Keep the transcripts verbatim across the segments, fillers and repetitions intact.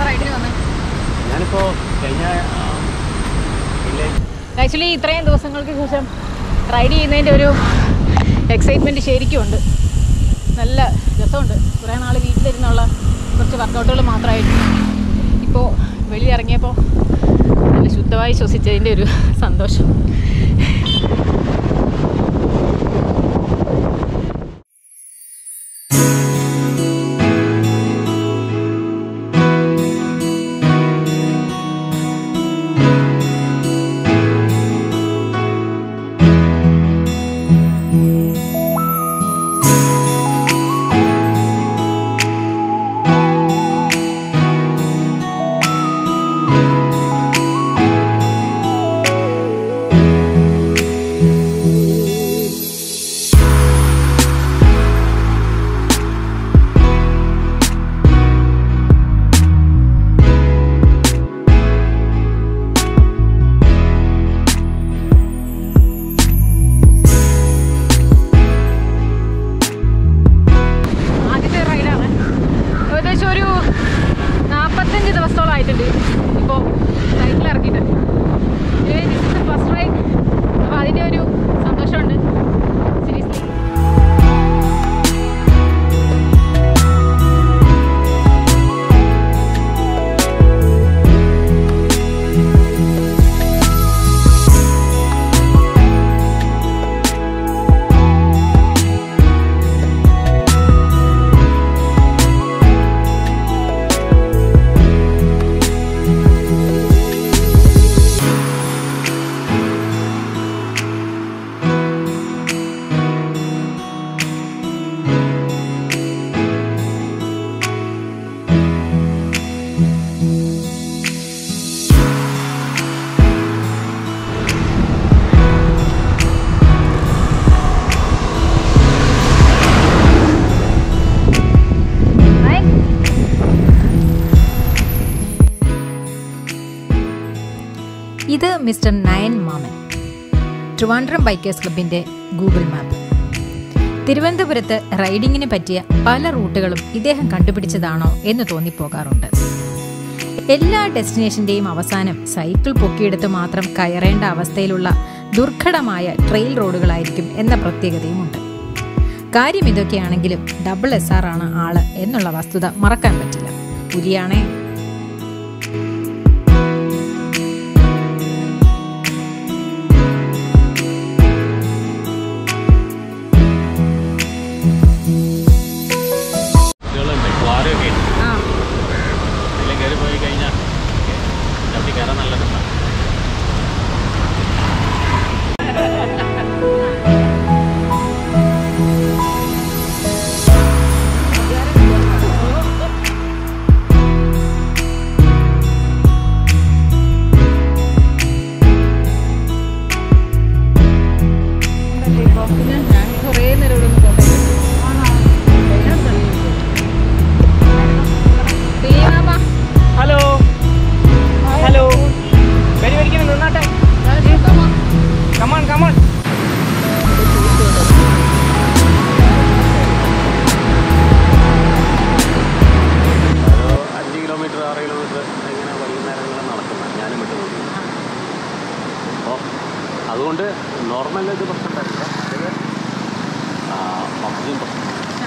Actually ഇത്രയും ദിവസങ്ങൾക്ക് ശേഷം റൈഡ് ചെയ്യുന്നതിൻ്റെ ഒരു എക്സൈറ്റ്മെൻറ്റ് ശരിക്കും ഉണ്ട്. നല്ല രസമുണ്ട്. കുറേ നാൾ വീട്ടിലിരുന്നുള്ള കുറച്ച് വർക്കൗട്ടുകൾ മാത്രമായിട്ട് ഇപ്പോൾ വെളിയിറങ്ങിയപ്പോൾ നല്ല ശുദ്ധമായി ശ്വസിച്ചതിൻ്റെ ഒരു സന്തോഷം. ഇത് മിസ്റ്റർ നയൻ മാമൻ, ട്രിവാൻഡ്രം ബൈക്കേഴ്സ് ക്ലബിൻ്റെ ഗൂഗിൾ മാപ്പ്. തിരുവനന്തപുരത്ത് റൈഡിങ്ങിന് പറ്റിയ പല റൂട്ടുകളും ഇദ്ദേഹം കണ്ടുപിടിച്ചതാണോ എന്ന് തോന്നിപ്പോകാറുണ്ട്. എല്ലാ ഡെസ്റ്റിനേഷൻ്റെയും അവസാനം സൈക്കിൾ പൊക്കിയെടുത്ത് മാത്രം കയറേണ്ട അവസ്ഥയിലുള്ള ദുർഘടമായ ട്രെയിൽ റോഡുകളായിരിക്കും എന്ന പ്രത്യേകതയുമുണ്ട്. കാര്യം ഇതൊക്കെയാണെങ്കിലും ഡബിൾ എസ് ആർ ആണ് ആള് എന്നുള്ള വസ്തുത മറക്കാൻ പറ്റില്ല. പുലിയാണേ. അതുകൊണ്ട് നോർമൽ ഇത് പ്രശ്നമുണ്ടായില്ല. ഓക്സിജൻ പ്രശ്നം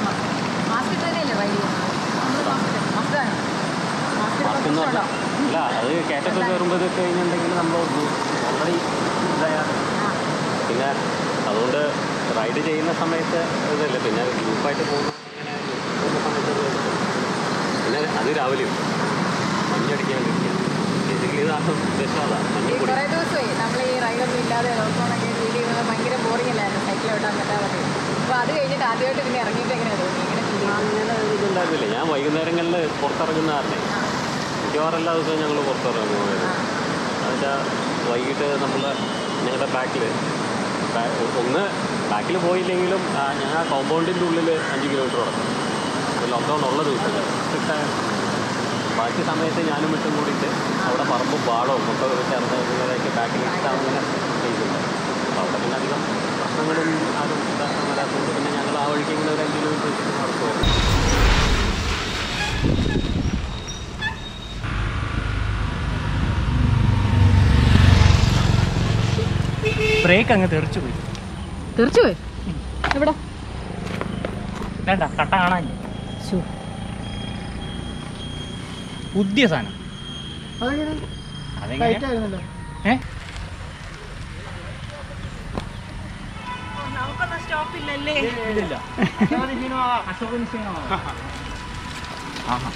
അല്ല, അത് കയറ്റൊക്കെ കയറുമ്പോഴൊക്കെ കഴിഞ്ഞിട്ടുണ്ടെങ്കിൽ നമ്മൾ ഓൾറെഡി ഇതായാണ്. പിന്നെ അതുകൊണ്ട് റൈഡ് ചെയ്യുന്ന സമയത്ത് ഇതല്ലേ, പിന്നെ ഗ്രൂപ്പായിട്ട് പോകുന്ന സമയത്ത് പിന്നെ അത് രാവിലെയും മഞ്ഞടിക്കാൻ വേണ്ടിയിരിക്കുക. ബേസിക്കലി ഇതാണ് ഉദ്ദേശം. അതാണ് മഞ്ഞപ്പൊടി. കുറേ ദിവസമായി നമ്മൾ ഈ റൈഡൊന്നും ഇല്ലാതെ ലോക്ക്ഡൗണൊക്കെ ഫീൽ ചെയ്യുന്നത് ഭയങ്കര ബോറിംഗ് അല്ലായിരുന്നു, സൈക്കിൾ ഓട്ടാൻ പറ്റാതെ. അപ്പോൾ അത് കഴിഞ്ഞിട്ട് ആദ്യമായിട്ട് പിന്നെ ഇറങ്ങിയിട്ട് എങ്ങനെയാണ് തോന്നി? ഇങ്ങനെ അങ്ങനെ ഇതുണ്ടായിരുന്നില്ല. ഞാൻ വൈകുന്നേരങ്ങളിൽ പുറത്തിറങ്ങുന്ന കാരണേ മിക്കവാറും എല്ലാ ദിവസവും ഞങ്ങൾ പുറത്തിറങ്ങുമായിരുന്നു. എന്നുവെച്ചാൽ വൈകിട്ട് നമ്മൾ ഞങ്ങളുടെ ബാക്കിൽ ഒന്ന് ബാക്കിൽ പോയില്ലെങ്കിലും ഞങ്ങൾ ആ കോമ്പൗണ്ടിൻ്റെ ഉള്ളിൽ അഞ്ച് കിലോമീറ്റർ നടക്കും. ലോക്ക്ഡൗൺ ഉള്ള ദിവസങ്ങൾ സ്ട്രിക്റ്റായ ബാക്കി സമയത്ത് ഞാനും വിട്ടും കൂടിയിട്ട് അവിടെ പറമ്പും പാടവും ഒക്കെ ചേർന്നതൊക്കെ ബാക്കിൽ ഇഷ്ടം അങ്ങനെ ചെയ്യുന്നുണ്ട്. അപ്പോൾ അവിടെ പിന്നെ അധികം പ്രശ്നങ്ങളും ആരും ഇതാക്കാൻ വരാത്തതുകൊണ്ട് പിന്നെ ഞങ്ങൾ ആ വഴിക്ക് ഇങ്ങനെ ഒരു അഞ്ച് കിലോമീറ്റർ വെച്ചിട്ട് നടക്കുമായിരുന്നു. ബ്രേക്ക് അങ്ങ് തെറിച്ചു പോയി. തെറിച്ചു പോയി? എവിടെ? വേണ്ട, കട്ട കാണാൻ പുതിയ സാധനം. അതെങ്ങനെ? ഏ ഇല്ല. ആഹാ.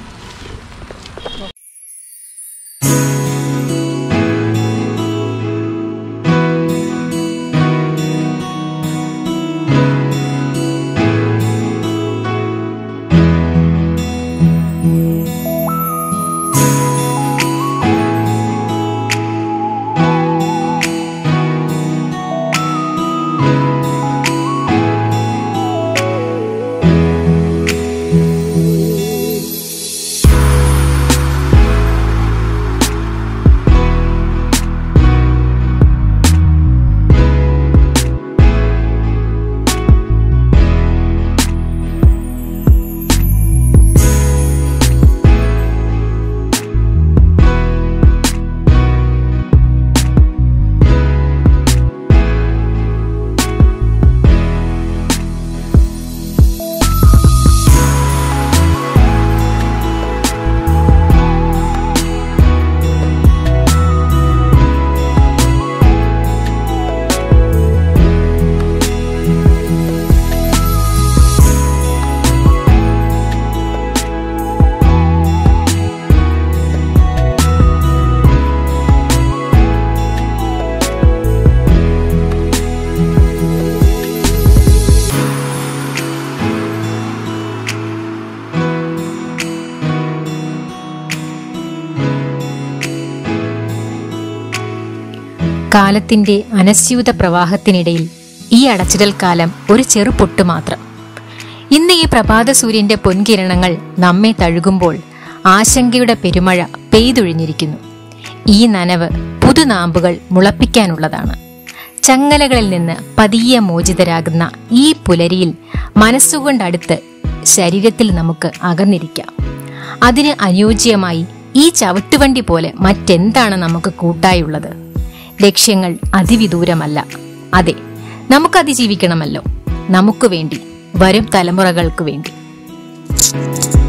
കാലത്തിന്റെ അനസ്യൂത പ്രവാഹത്തിനിടയിൽ ഈ അടച്ചിടൽ കാലം ഒരു ചെറുപൊട്ടു മാത്രം. ഇന്ന് ഈ പ്രഭാത സൂര്യന്റെ പൊൻകിരണങ്ങൾ നമ്മെ തഴുകുമ്പോൾ ആശങ്കയുടെ പെരുമഴ പെയ്തൊഴിഞ്ഞിരിക്കുന്നു. ഈ നനവ് പുതുനാമ്പുകൾ മുളപ്പിക്കാനുള്ളതാണ്. ചങ്ങലകളിൽ നിന്ന് പതിയെ മോചിതരാകുന്ന ഈ പുലരിയിൽ മനസ്സുകൊണ്ടടുത്ത് ശരീരത്തിൽ നമുക്ക് അകന്നിരിക്കാം. അതിന് അനുയോജ്യമായി ഈ ചവിട്ടുവണ്ടി പോലെ മറ്റെന്താണ് നമുക്ക് കൂട്ടായുള്ളത്? ലക്ഷ്യങ്ങൾ അതിവിദൂരമല്ല. അതെ, നമുക്ക് അതിജീവിക്കണമല്ലോ. നമുക്ക് വേണ്ടി, വരും തലമുറകൾക്ക് വേണ്ടി.